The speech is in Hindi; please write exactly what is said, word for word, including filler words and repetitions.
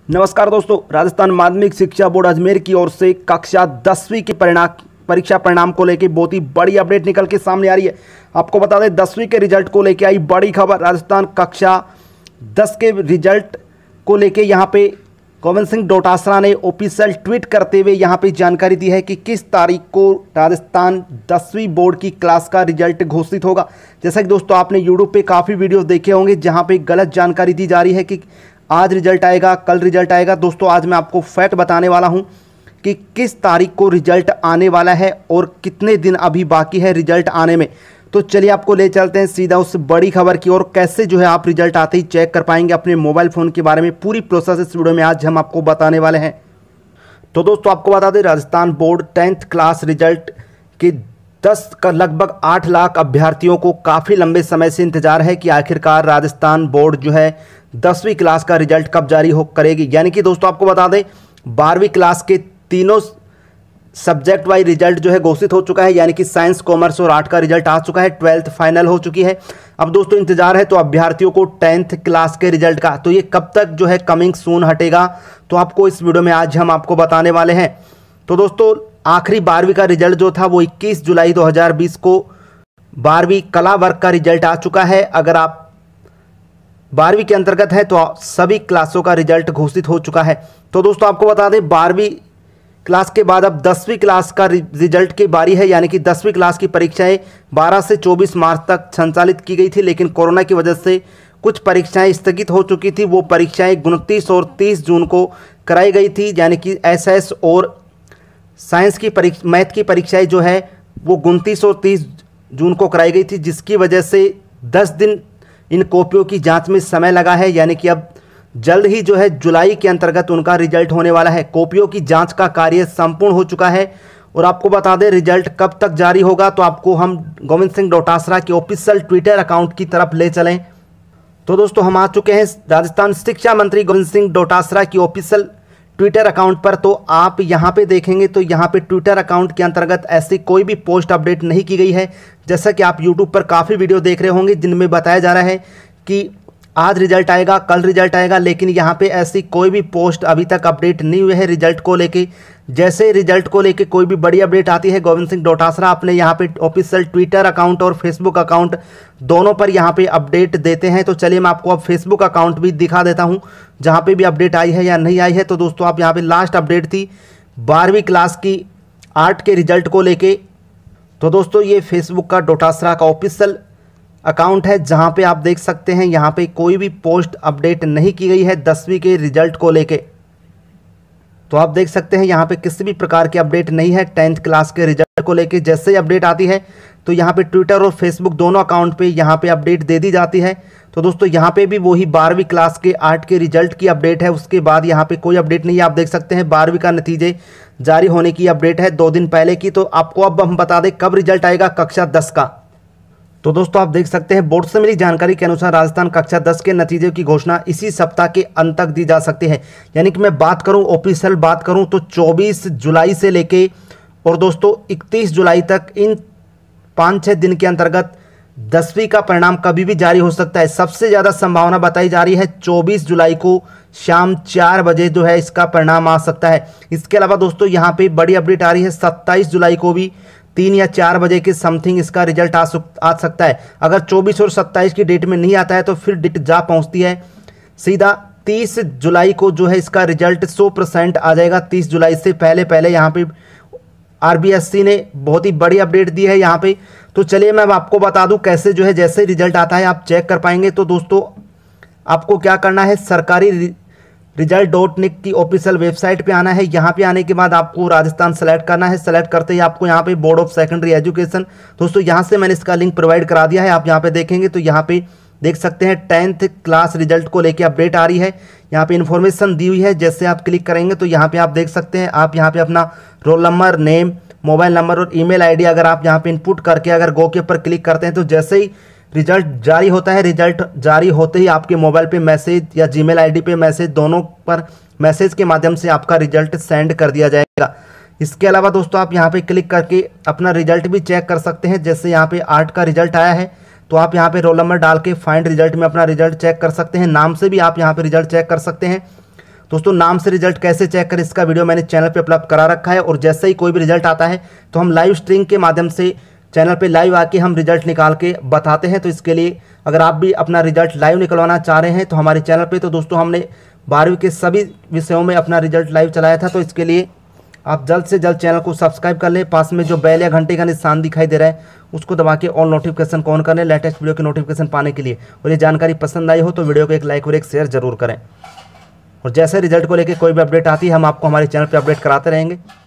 नमस्कार दोस्तों, राजस्थान माध्यमिक शिक्षा बोर्ड अजमेर की ओर से कक्षा दसवीं के परिणाम परीक्षा परिणाम को लेकर बहुत ही बड़ी अपडेट निकल के सामने आ रही है। आपको बता दें, दसवीं के रिजल्ट को लेकर आई बड़ी खबर। राजस्थान कक्षा दस के रिजल्ट को लेकर यहां पे गोविंद सिंह डोटासरा ने ऑफिशियल ट्वीट करते हुए यहां पे जानकारी दी है कि किस तारीख को राजस्थान दसवीं बोर्ड की क्लास का रिजल्ट घोषित होगा। जैसा कि दोस्तों आपने यूट्यूब पे काफ़ी वीडियोस देखे होंगे जहां पे गलत जानकारी दी जा रही है कि आज रिजल्ट आएगा, कल रिजल्ट आएगा। दोस्तों आज मैं आपको फैक्ट बताने वाला हूं कि किस तारीख को रिजल्ट आने वाला है और कितने दिन अभी बाकी है रिजल्ट आने में। तो चलिए आपको ले चलते हैं सीधा उस बड़ी खबर की ओर। कैसे जो है आप रिजल्ट आते ही चेक कर पाएंगे अपने मोबाइल फ़ोन के बारे में पूरी प्रोसेस इस वीडियो में आज हम आपको बताने वाले हैं। तो दोस्तों आपको बता दें, Rajasthan board tenth class result के दस का लगभग आठ लाख अभ्यर्थियों को काफ़ी लंबे समय से इंतजार है कि आखिरकार राजस्थान बोर्ड जो है दसवीं क्लास का रिजल्ट कब जारी हो करेगी। यानी कि दोस्तों आपको बता दें, बारहवीं क्लास के तीनों सब्जेक्ट वाइज रिजल्ट जो है घोषित हो चुका है। यानी कि साइंस, कॉमर्स और आर्ट का रिजल्ट आ चुका है। ट्वेल्थ फाइनल हो चुकी है। अब दोस्तों इंतजार है तो अभ्यर्थियों को टेंथ क्लास के रिजल्ट का। तो ये कब तक जो है कमिंग सून हटेगा, तो आपको इस वीडियो में आज हम आपको बताने वाले हैं। तो दोस्तों आखिरी बारहवीं का रिजल्ट जो था वो इक्कीस जुलाई दो हज़ार बीस को बारहवीं कला वर्ग का रिजल्ट आ चुका है। अगर आप बारहवीं के अंतर्गत है तो सभी क्लासों का रिजल्ट घोषित हो चुका है। तो दोस्तों आपको बता दें, बारहवीं क्लास के बाद अब दसवीं क्लास का रिजल्ट की बारी है। यानी कि दसवीं क्लास की परीक्षाएं बारह से चौबीस मार्च तक संचालित की गई थी, लेकिन कोरोना की वजह से कुछ परीक्षाएं स्थगित हो चुकी थी। वो परीक्षाएं उनतीस और तीस जून को कराई गई थी। यानी कि एसएस और साइंस की परीक्षा मैथ की परीक्षाएं जो है वो उनतीस और तीस जून को कराई गई थी, जिसकी वजह से दस दिन इन कॉपियों की जांच में समय लगा है। यानी कि अब जल्द ही जो है जुलाई के अंतर्गत उनका रिजल्ट होने वाला है। कॉपियों की जांच का कार्य संपूर्ण हो चुका है। और आपको बता दें रिजल्ट कब तक जारी होगा, तो आपको हम गोविंद सिंह डोटासरा के ऑफिशियल ट्विटर अकाउंट की तरफ ले चलें। तो दोस्तों हम आ चुके हैं राजस्थान शिक्षा मंत्री गोविंद सिंह डोटासरा की ऑफिशियल ट्विटर अकाउंट पर। तो आप यहाँ पे देखेंगे तो यहाँ पे ट्विटर अकाउंट के अंतर्गत ऐसी कोई भी पोस्ट अपडेट नहीं की गई है। जैसा कि आप यूट्यूब पर काफ़ी वीडियो देख रहे होंगे जिनमें बताया जा रहा है कि आज रिजल्ट आएगा, कल रिजल्ट आएगा, लेकिन यहाँ पे ऐसी कोई भी पोस्ट अभी तक अपडेट नहीं हुई है रिजल्ट को लेके। जैसे रिजल्ट को लेके कोई भी बड़ी अपडेट आती है, गोविंद सिंह डोटासरा अपने यहाँ पे ऑफिशियल ट्विटर अकाउंट और फेसबुक अकाउंट दोनों पर यहाँ पे अपडेट देते हैं। तो चलिए मैं आपको अब फेसबुक अकाउंट भी दिखा देता हूँ जहाँ पे भी अपडेट आई है या नहीं आई है। तो दोस्तों आप यहाँ पे लास्ट अपडेट थी बारहवीं क्लास की आर्ट के रिजल्ट को लेके। तो दोस्तों ये फेसबुक का डोटासरा का ऑफिशियल अकाउंट है जहां पे आप देख सकते हैं यहाँ पे कोई भी पोस्ट अपडेट नहीं की गई है दसवीं के रिजल्ट को लेके। तो आप देख सकते हैं यहाँ पे किसी भी प्रकार की अपडेट नहीं है टेंथ क्लास के रिजल्ट को लेके। जैसे ही अपडेट आती है तो यहाँ पे ट्विटर और फेसबुक दोनों अकाउंट पे यहाँ पे अपडेट दे दी जाती है। तो दोस्तों यहाँ पे भी वही बारहवीं क्लास के आर्ट के रिजल्ट की अपडेट है। उसके बाद यहाँ पे कोई अपडेट नहीं है। आप देख सकते हैं बारहवीं का नतीजे जारी होने की अपडेट है दो दिन पहले की। तो आपको अब हम बता दें कब रिजल्ट आएगा कक्षा दस का। तो दोस्तों आप देख सकते हैं बोर्ड से मिली जानकारी के अनुसार राजस्थान कक्षा दस के नतीजे की घोषणा इसी सप्ताह के अंत तक दी जा सकती है। यानी कि मैं बात करूं ऑफिशियल बात करूं तो चौबीस जुलाई से लेके और दोस्तों इकतीस जुलाई तक इन पाँच छः दिन के अंतर्गत दसवीं का परिणाम कभी भी जारी हो सकता है। सबसे ज़्यादा संभावना बताई जा रही है चौबीस जुलाई को शाम चार बजे जो है इसका परिणाम आ सकता है। इसके अलावा दोस्तों यहाँ पे बड़ी अपडेट आ रही है सत्ताईस जुलाई को भी तीन या चार बजे के समथिंग इसका रिजल्ट आ आ सकता है। अगर चौबीस और सत्ताईस की डेट में नहीं आता है तो फिर डेट जा पहुंचती है सीधा तीस जुलाई को जो है इसका रिजल्ट सौ परसेंट आ जाएगा। तीस जुलाई से पहले पहले यहाँ पे आरबीएससी ने बहुत ही बड़ी अपडेट दी है यहाँ पे। तो चलिए मैं आपको बता दूं कैसे जो है जैसे रिजल्ट आता है आप चेक कर पाएंगे। तो दोस्तों आपको क्या करना है, सरकारी रिजल्ट डॉट निक की ऑफिशियल वेबसाइट पे आना है। यहाँ पे आने के बाद आपको राजस्थान सेलेक्ट करना है। सेलेक्ट करते ही आपको यहाँ पे बोर्ड ऑफ सेकेंडरी एजुकेशन, दोस्तों यहाँ से मैंने इसका लिंक प्रोवाइड करा दिया है। आप यहाँ पे देखेंगे तो यहाँ पे देख सकते हैं टेंथ क्लास रिजल्ट को लेके अपडेट आ रही है। यहाँ पे इन्फॉर्मेशन दी हुई है। जैसे आप क्लिक करेंगे तो यहाँ पे आप देख सकते हैं, आप यहाँ पे अपना roll number, name, mobile number और ईमेल आईडी अगर आप यहाँ पे इनपुट करके अगर गो के ऊपर क्लिक करते हैं तो जैसे ही रिजल्ट जारी होता है, रिजल्ट जारी होते ही आपके मोबाइल पे मैसेज या जीमेल आईडी पे मैसेज, दोनों पर मैसेज के माध्यम से आपका रिजल्ट सेंड कर दिया जाएगा। इसके अलावा दोस्तों आप यहाँ पे क्लिक करके अपना रिजल्ट भी चेक कर सकते हैं। जैसे यहाँ पे आर्ट का रिजल्ट आया है तो आप यहाँ पे रोल नंबर डाल के फाइंड रिजल्ट में अपना रिजल्ट चेक कर सकते हैं। नाम से भी आप यहाँ पे रिजल्ट चेक कर सकते हैं। दोस्तों नाम से रिजल्ट कैसे चेक करें इसका वीडियो मैंने चैनल पे अपलोड करा रखा है, और जैसे ही कोई भी रिजल्ट आता है तो हम लाइव स्ट्रीम के माध्यम से चैनल पे लाइव आके हम रिजल्ट निकाल के बताते हैं। तो इसके लिए अगर आप भी अपना रिजल्ट लाइव निकलवाना चाह रहे हैं तो हमारे चैनल पे, तो दोस्तों हमने बारहवीं के सभी विषयों में अपना रिजल्ट लाइव चलाया था। तो इसके लिए आप जल्द से जल्द चैनल को सब्सक्राइब कर लें, पास में जो बेल या घंटे का निशान दिखाई दे रहा है उसको दबा के ऑल नोटिफिकेशन को ऑन कर लें लेटेस्ट वीडियो की नोटिफिकेशन पाने के लिए। और ये जानकारी पसंद आई हो तो वीडियो को एक लाइक और एक शेयर जरूर करें, और जैसे रिजल्ट को लेकर कोई भी अपडेट आती है हम आपको हमारे चैनल पर अपडेट कराते रहेंगे।